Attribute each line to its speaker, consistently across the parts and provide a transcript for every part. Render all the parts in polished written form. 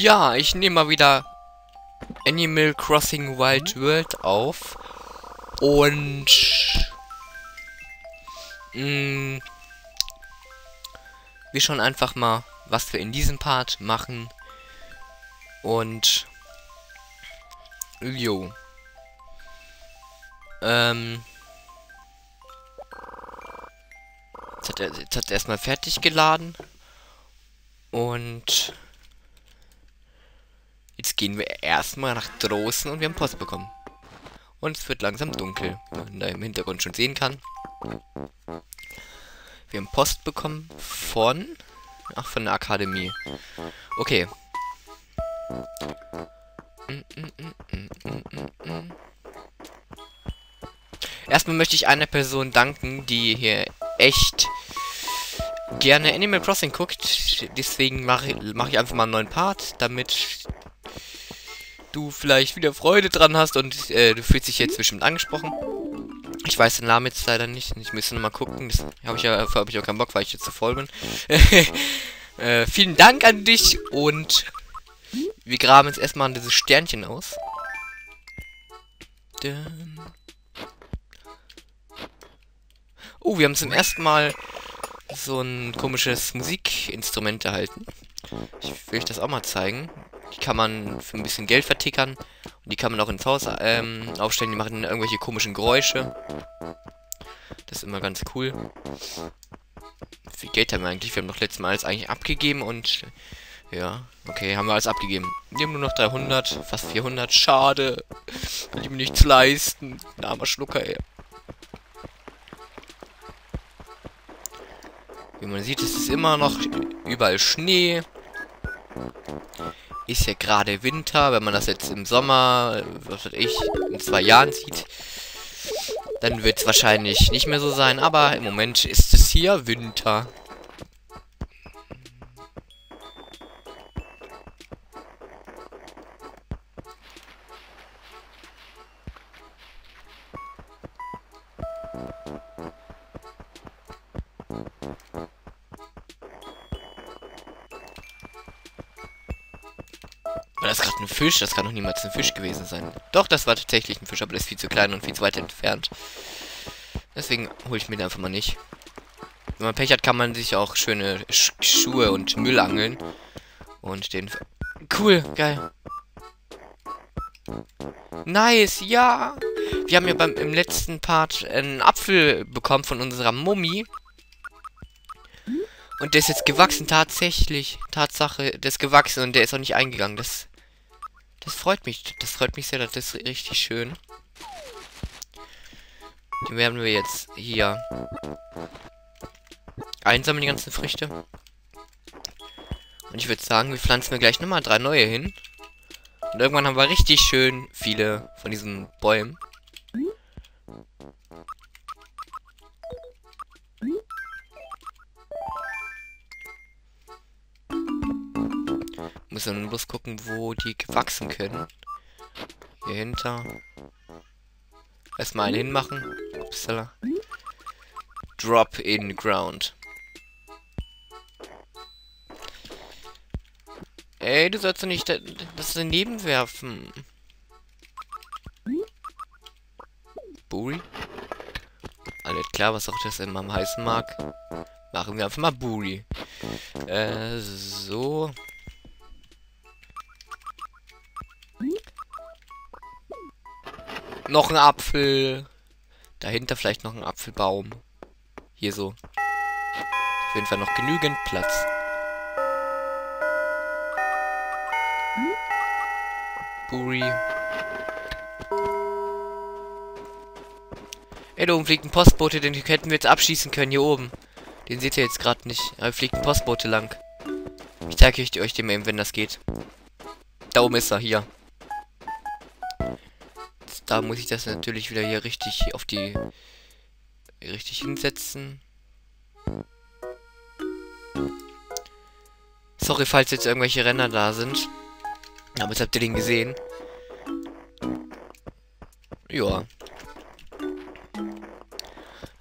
Speaker 1: Ja, ich nehme mal wieder Animal Crossing Wild World auf. Und wir schauen einfach mal, was wir in diesem Part machen. Und jo. Jetzt hat er erstmal fertig geladen. Und jetzt gehen wir erstmal nach draußen und wir haben Post bekommen. Und es wird langsam dunkel, wie man da im Hintergrund schon sehen kann. Wir haben Post bekommen von der Akademie. Okay. Erstmal möchte ich einer Person danken, die hier echt gerne Animal Crossing guckt. Deswegen mache ich einfach mal einen neuen Part, damit du vielleicht wieder Freude dran hast und du fühlst dich jetzt bestimmt angesprochen. Ich weiß den Namen jetzt leider nicht. Ich müsste nochmal gucken. Das habe ich auch keinen Bock, weil ich jetzt zu voll bin. Vielen Dank an dich und wir graben jetzt erstmal dieses Sternchen aus. Oh, wir haben zum ersten Mal so ein komisches Musikinstrument erhalten. Ich will euch das auch mal zeigen. Die kann man für ein bisschen Geld vertickern. Und die kann man auch ins Haus aufstellen. Die machen irgendwelche komischen Geräusche. Das ist immer ganz cool. Wie viel Geld haben wir eigentlich? Wir haben doch letztes Mal alles eigentlich abgegeben und... Ja, okay, haben wir alles abgegeben. Wir haben nur noch 300, fast 400. Schade. Kann ich mir nichts leisten. Ein armer Schlucker, ey. Wie man sieht, ist es immer noch überall Schnee. Ist ja gerade Winter. Wenn man das jetzt im Sommer, was weiß ich, in 2 Jahren sieht, dann wird es wahrscheinlich nicht mehr so sein. Aber im Moment ist es hier Winter. War das gerade ein Fisch? Das kann doch niemals ein Fisch gewesen sein. Doch, das war tatsächlich ein Fisch, aber der ist viel zu klein und viel zu weit entfernt. Deswegen hole ich mir den einfach mal nicht. Wenn man Pech hat, kann man sich auch schöne Schuhe und Müll angeln. Und den... Cool, geil. Nice, ja. Wir haben ja im letzten Part einen Apfel bekommen von unserer Mummi. Und der ist jetzt gewachsen, tatsächlich. Tatsache, der ist gewachsen und der ist auch nicht eingegangen. Das freut mich. Das freut mich sehr, das ist richtig schön. Den werden wir jetzt hier einsammeln, die ganzen Früchte. Und ich würde sagen, wir pflanzen wir gleich nochmal 3 neue hin. Und irgendwann haben wir richtig schön viele von diesen Bäumen. Muss dann bloß gucken, wo die gewachsen können. Hier hinter. Erstmal einen hinmachen. Upsala. Drop in ground. Ey, du sollst doch nicht das daneben werfen. Buri? Alles klar, was auch das immer am heißen mag. Machen wir einfach mal Buri. So. Noch ein Apfel. Dahinter vielleicht noch ein Apfelbaum. Hier so. Auf jeden Fall noch genügend Platz. Buri. Ey, da oben fliegt ein Postbote, den hätten wir jetzt abschießen können, hier oben. Den seht ihr jetzt gerade nicht. Aber fliegt ein Postbote lang. Ich zeige euch den eben, wenn das geht. Da oben ist er, hier. Da muss ich das natürlich wieder hier richtig auf die... richtig hinsetzen. Sorry, falls jetzt irgendwelche Renner da sind. Aber jetzt habt ihr den gesehen. Ja.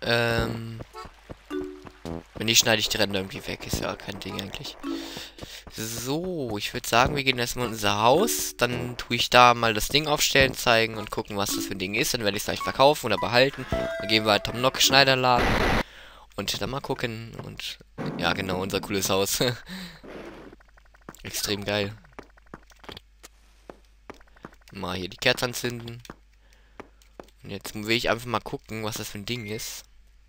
Speaker 1: Wenn nicht, schneide ich die Ränder irgendwie weg. Ist ja kein Ding eigentlich. So, ich würde sagen, wir gehen erstmal in unser Haus. Dann tue ich da mal das Ding aufstellen, zeigen und gucken, was das für ein Ding ist. Dann werde ich es gleich verkaufen oder behalten. Dann gehen wir halt am Nock Schneiderladen. Und dann mal gucken. Und ja, genau, unser cooles Haus. Extrem geil. Mal hier die Kerze anzünden. Und jetzt will ich einfach mal gucken, was das für ein Ding ist.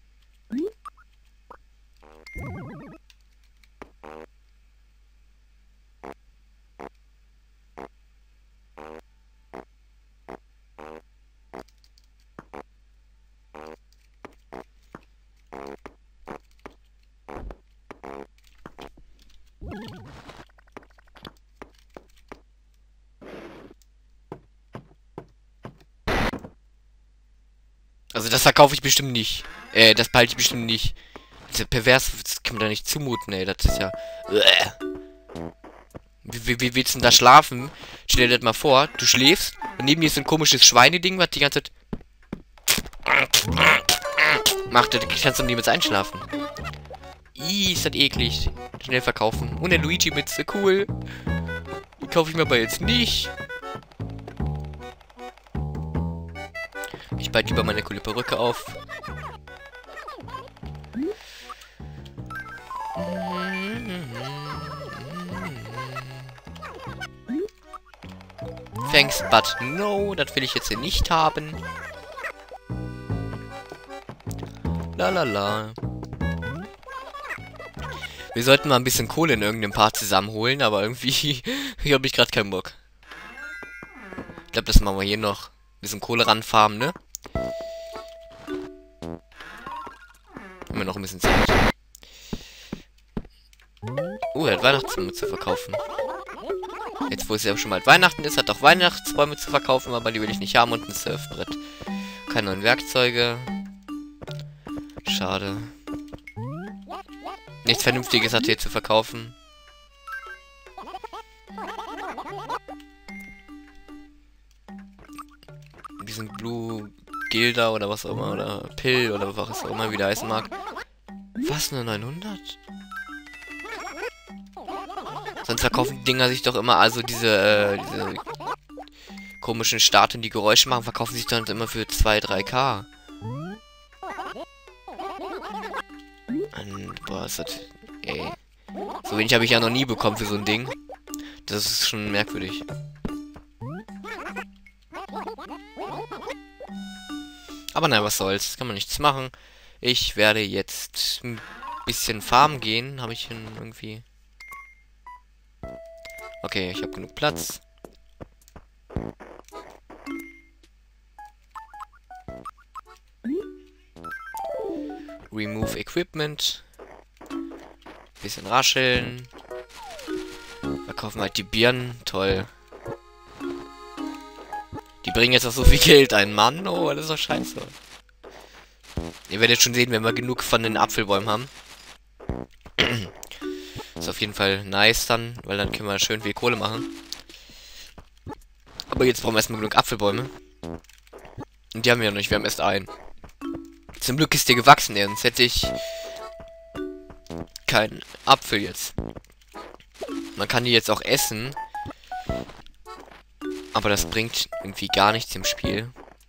Speaker 1: Also das verkaufe ich bestimmt nicht. Das behalte ich bestimmt nicht. Das ist ja pervers, das kann man da nicht zumuten, ey. Das ist ja... Wie willst du denn da schlafen? Stell dir das mal vor, du schläfst und neben dir ist so ein komisches Schweineding, was die ganze Zeit... macht, da kannst du niemals einschlafen. Ih, ist das eklig. Schnell verkaufen. Und der Luigi-Mütze, cool. Die kaufe ich mir aber jetzt nicht. Ich behalte lieber meine coole Perücke auf. Thanks, but no, das will ich jetzt hier nicht haben. Lalala. Wir sollten mal ein bisschen Kohle in irgendeinem Part zusammenholen, aber irgendwie hier habe ich gerade keinen Bock. Ich glaube, das machen wir hier noch. Ein bisschen Kohle ranfarmen, ne? Haben wir noch ein bisschen Zeit. Er hat Weihnachtsbäume zu verkaufen. Jetzt, wo es ja schon bald Weihnachten ist, hat auch Weihnachtsbäume zu verkaufen, aber die will ich nicht haben und ein Surfbrett. Keine neuen Werkzeuge. Schade. Nichts Vernünftiges hat hier zu verkaufen. Diesen Blue Gilda oder was auch immer, oder Pill oder was auch immer, wie der heißen mag. Was, nur 900? Sonst verkaufen die Dinger sich doch immer, also diese komischen Statuen, die Geräusche machen, verkaufen sich dann immer für 2-3K. Boah, ist das... Ey. So wenig habe ich ja noch nie bekommen für so ein Ding. Das ist schon merkwürdig. Aber naja, was soll's. Kann man nichts machen. Ich werde jetzt ein bisschen farmen gehen. Habe ich hin irgendwie... Okay, ich habe genug Platz. Remove Equipment. Bisschen rascheln. Verkaufen halt die Birnen. Toll. Die bringen jetzt auch so viel Geld ein. Mann, oh, das ist doch scheiße. Ihr werdet schon sehen, wenn wir genug von den Apfelbäumen haben. Ist auf jeden Fall nice dann, weil dann können wir schön viel Kohle machen. Aber jetzt brauchen wir erstmal genug Apfelbäume. Und die haben wir ja noch nicht, wir haben erst einen. Zum Glück ist der gewachsen, ey, sonst hätte ich keinen Apfel jetzt. Man kann die jetzt auch essen. Aber das bringt irgendwie gar nichts im Spiel.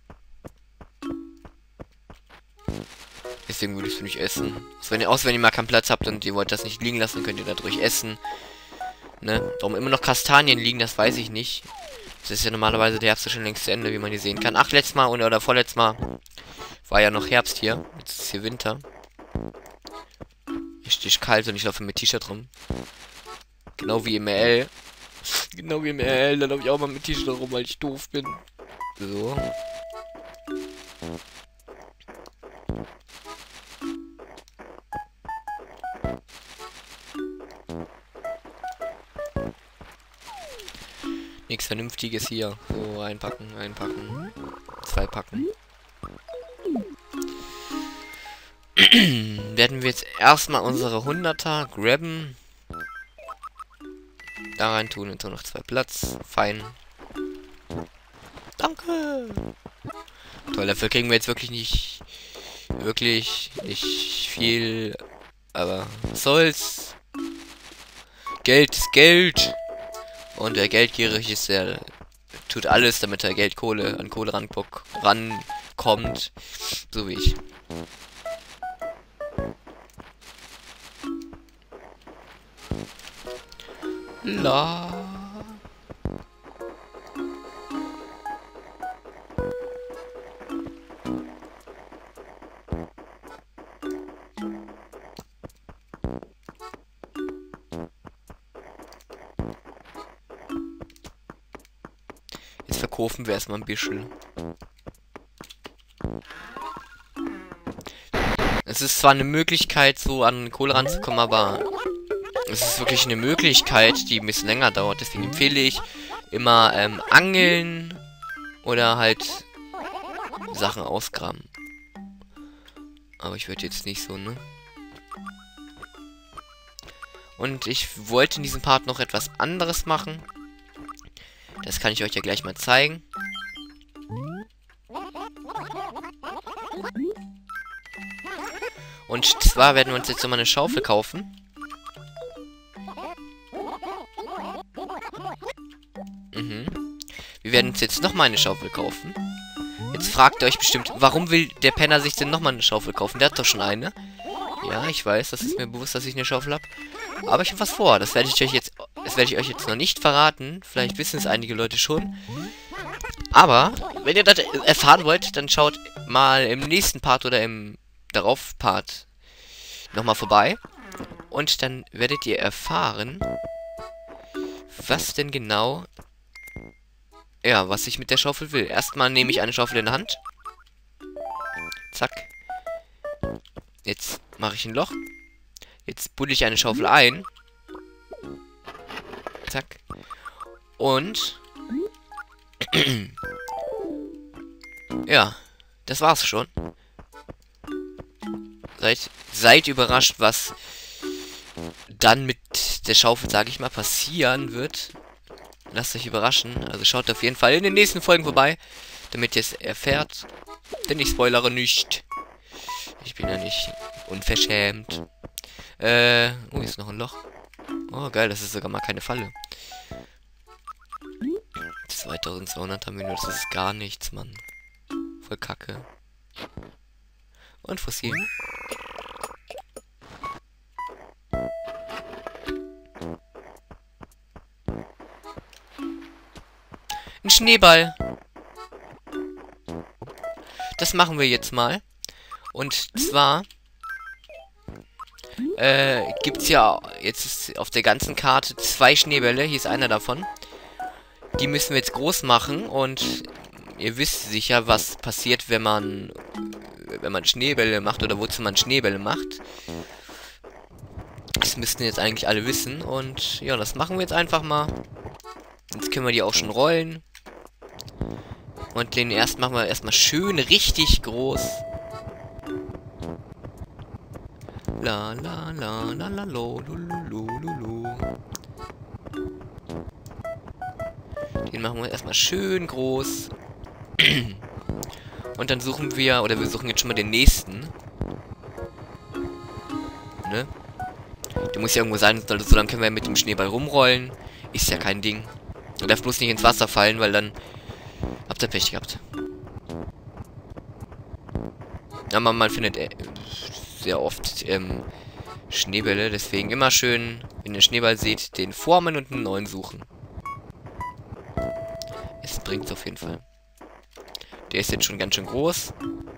Speaker 1: Deswegen würde ich es nicht essen. Außer wenn ihr mal keinen Platz habt und ihr wollt das nicht liegen lassen, könnt ihr dadurch essen. Ne? Warum immer noch Kastanien liegen, das weiß ich nicht. Das ist ja normalerweise der Herbst schon längst zu Ende, wie man hier sehen kann. Ach, letztes Mal oder vorletztes Mal war ja noch Herbst hier. Jetzt ist hier Winter. Hier ist kalt und ich laufe mit T-Shirt rum. Genau wie im RL. Genau wie im RL, da laufe ich auch mal mit T-Shirt rum, weil ich doof bin. So. Nichts Vernünftiges hier. So, einpacken, einpacken. 2 packen. Werden wir jetzt erstmal unsere 100er grabben. Da rein tun und so noch 2 Platz. Fein. Danke. Toll, dafür kriegen wir jetzt wirklich nicht viel. Aber was soll's. Geld ist Geld. Und der geldgierig ist, der tut alles, damit er an Kohle rankommt. So wie ich. La. Jetzt verkaufen wir erstmal ein bisschen. Es ist zwar eine Möglichkeit, so an Kohle ranzukommen, aber es ist wirklich eine Möglichkeit, die ein bisschen länger dauert. Deswegen empfehle ich immer angeln oder halt Sachen ausgraben. Aber ich würde jetzt nicht so, ne? Und ich wollte in diesem Part noch etwas anderes machen. Das kann ich euch ja gleich mal zeigen. Und zwar werden wir uns jetzt nochmal eine Schaufel kaufen. Wir werden uns jetzt nochmal eine Schaufel kaufen. Jetzt fragt ihr euch bestimmt, warum will der Penner sich denn nochmal eine Schaufel kaufen? Der hat doch schon eine. Ja, ich weiß, das ist mir bewusst, dass ich eine Schaufel habe. Aber ich habe was vor. Das werde ich euch jetzt noch nicht verraten. Vielleicht wissen es einige Leute schon. Aber, wenn ihr das erfahren wollt, dann schaut mal im nächsten Part oder im darauf Part nochmal vorbei. Und dann werdet ihr erfahren, was denn genau, ja, was ich mit der Schaufel will. Erstmal nehme ich eine Schaufel in der Hand. Zack. Jetzt mache ich ein Loch. Jetzt buddel ich eine Schaufel ein. Zack. Und ja, das war's schon. Seid überrascht, was dann mit der Schaufel, sage ich mal, passieren wird. Lasst euch überraschen. Also schaut auf jeden Fall in den nächsten Folgen vorbei, damit ihr es erfährt. Denn ich spoilere nicht. Ich bin ja nicht unverschämt. Hier ist noch ein Loch. Oh, geil, das ist sogar mal keine Falle. 2200 haben wir nur, das ist gar nichts, Mann. Voll kacke. Und Fossil. Ein Schneeball. Das machen wir jetzt mal. Und zwar gibt's ja jetzt auf der ganzen Karte 2 Schneebälle. Hier ist einer davon. Die müssen wir jetzt groß machen und ihr wisst sicher, was passiert, wenn man Schneebälle macht oder wozu man Schneebälle macht. Das müssten jetzt eigentlich alle wissen und ja, das machen wir jetzt einfach mal. Jetzt können wir die auch schon rollen. Und den ersten machen wir erstmal schön richtig groß. La la la la la lo lu lu lu lu. Den machen wir erstmal schön groß. Und dann suchen wir, oder wir suchen jetzt schon mal den nächsten. Ne? Der muss ja irgendwo sein, so dann können wir mit dem Schneeball rumrollen. Ist ja kein Ding. Er darf bloß nicht ins Wasser fallen, weil dann habt ihr Pech gehabt. Aber man findet sehr oft Schneebälle, deswegen immer schön, wenn ihr Schneeball seht, den formen und einen neuen suchen. Es bringt's auf jeden Fall. Der ist jetzt schon ganz schön groß.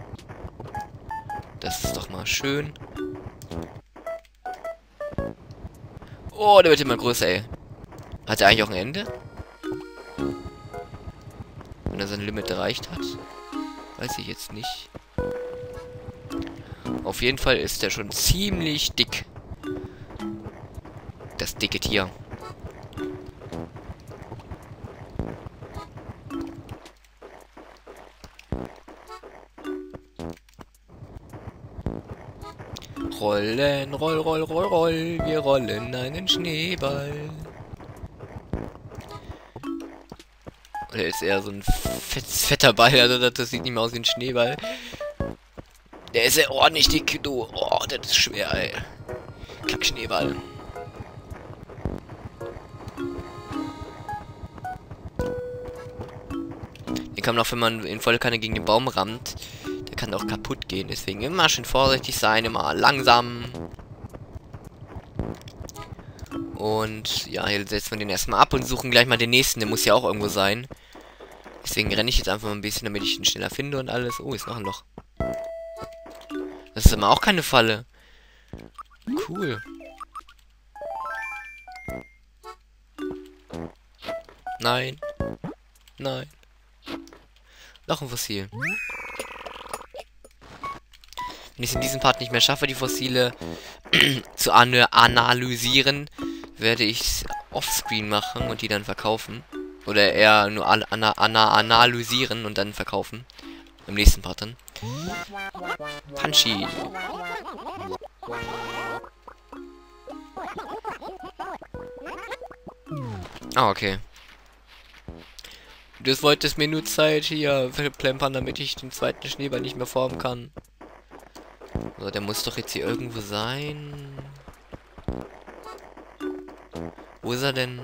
Speaker 1: Das ist doch mal schön. Oh, der wird immer größer, ey. Hat er eigentlich auch ein Ende? Wenn er sein Limit erreicht hat? Weiß ich jetzt nicht. Auf jeden Fall ist er schon ziemlich dick. Das dicke Tier. Rollen, roll, roll, roll, roll. Wir rollen einen Schneeball. Der ist eher so ein fetter Ball, also das sieht nicht mehr aus wie ein Schneeball. Der ist ja ordentlich dick, du. Oh, das ist schwer, ey. Kack Schneeball. kann auch, wenn man in voller Kanne gegen den Baum rammt, der kann auch kaputt gehen. Deswegen immer schön vorsichtig sein, immer langsam. Und ja, hier setzen wir den erstmal ab und suchen gleich mal den nächsten. Der muss ja auch irgendwo sein. Deswegen renne ich jetzt einfach mal ein bisschen, damit ich ihn schneller finde und alles. Oh, ist noch ein Loch. Das ist aber auch keine Falle. Cool. Nein. Nein. Noch ein Fossil. Wenn ich es in diesem Part nicht mehr schaffe, die Fossile zu analysieren, werde ich es offscreen machen und die dann verkaufen. Oder eher nur analysieren und dann verkaufen. Im nächsten Part dann. Punchy. Ah, okay. Du wolltest mir nur Zeit hier verplempern, damit ich den zweiten Schneeball nicht mehr formen kann. So, der muss doch jetzt hier irgendwo sein. Wo ist er denn?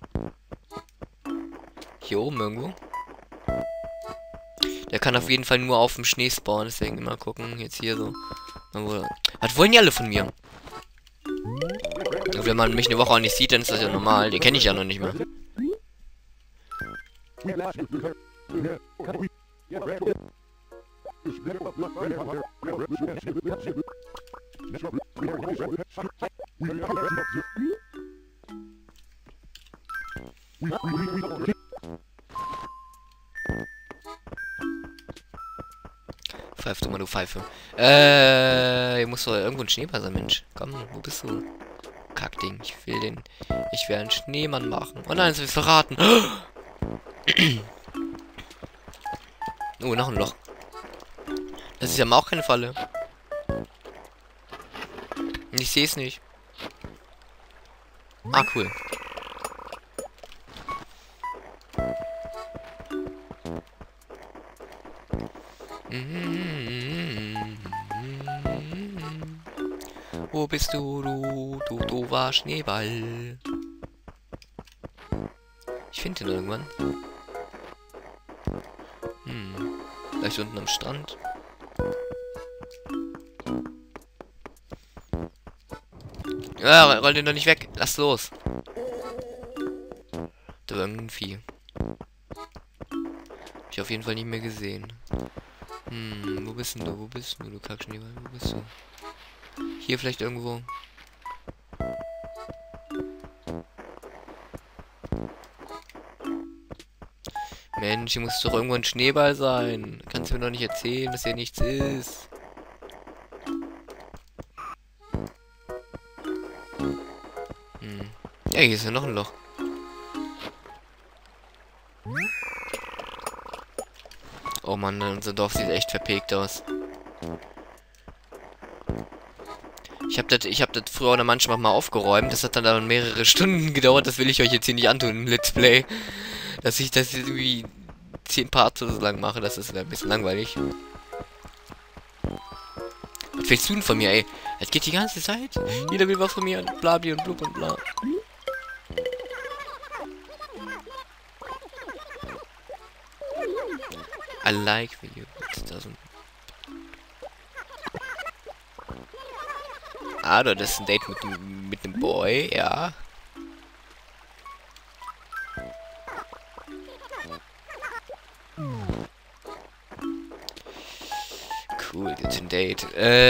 Speaker 1: Hier oben irgendwo? Der kann auf jeden Fall nur auf dem Schnee spawnen, deswegen immer gucken. Jetzt hier so. Was wollen die alle von mir? Und wenn man mich eine Woche auch nicht sieht, dann ist das ja normal. Den kenne ich ja noch nicht mehr. Pfeif du mal, du Pfeife. Hier muss doch irgendwo ein Schneeball sein, Mensch. Komm, wo bist du? Kackding, ich will den. Ich will einen Schneemann machen. Oh nein, es wird verraten. Oh, noch ein Loch. Das ist ja auch keine Falle. Ich sehe es nicht. Ah, cool. Wo bist du, du doofer Schneeball? Ich finde ihn irgendwann. Vielleicht unten am Strand. Ja, roll den doch nicht weg. Lass los. Da war irgendein Vieh. Hab ich auf jeden Fall nicht mehr gesehen. Wo bist denn du? Wo bist du, du Kackschneeball? Wo bist du? Hier vielleicht irgendwo. Mensch, hier muss doch irgendwo ein Schneeball sein. Kannst du mir doch nicht erzählen, dass hier nichts ist. Ja, hier ist ja noch ein Loch. Oh Mann, unser Dorf sieht echt verpegt aus. Ich hab das früher oder manchmal mal aufgeräumt. Das hat dann mehrere Stunden gedauert. Das will ich euch jetzt hier nicht antun im Let's Play. Dass ich das irgendwie 10 Parts oder so lang mache. Das ist ein bisschen langweilig. Was willst du denn von mir, ey? Es geht die ganze Zeit. Jeder will was von mir. Blabli und blub und bla. I like you. It doesn't. Ah, das ist ein Date mit dem Boy, ja. Cool, jetzt ein Date.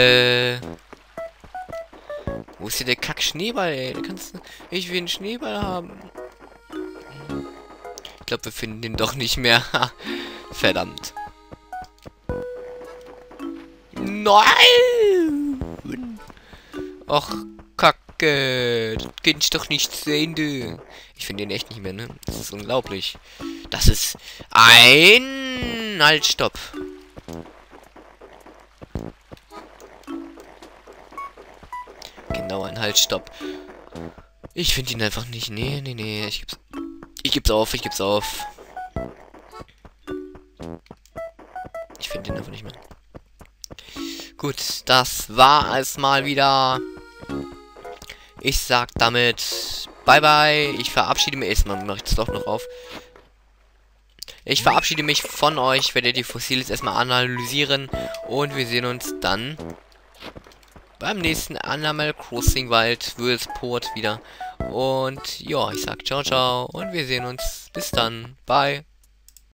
Speaker 1: Wo ist hier der Kack-Schneeball, ey? Ich will einen Schneeball haben. Ich glaube, wir finden den doch nicht mehr. Verdammt. Nein! Och, Kacke. Das kann ich doch nicht sehen, du. Ich finde den echt nicht mehr, ne? Das ist unglaublich. Das ist ein... Halt, stopp. Genau, ein Halt, stopp. Ich finde ihn einfach nicht. Nee, nee, nee. Ich geb's auf, ich geb's auf. Ich finde ihn einfach nicht mehr. Gut, das war es mal wieder. Ich sag damit bye bye. Ich verabschiede mich erstmal. Mache ich das doch noch auf. Ich verabschiede mich von euch, werde die Fossile jetzt erstmal analysieren und wir sehen uns dann beim nächsten Animal Crossing Wild Worldsport wieder. Und ja, ich sag ciao, ciao und wir sehen uns. Bis dann. Bye.